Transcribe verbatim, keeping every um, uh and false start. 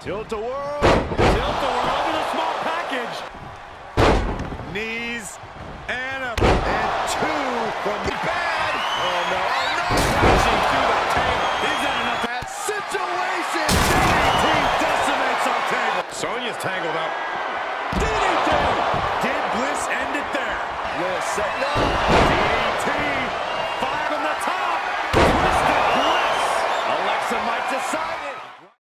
Tilt-A-Whirl. Tilt-A-Whirl over the small package. Knees and a and two from the bad. Oh no! Oh no! Crashing through the table. Is that enough? That situation. D D T decimates our table. Sonya's tangled up. D D T. Did Bliss end it there? Bliss set up.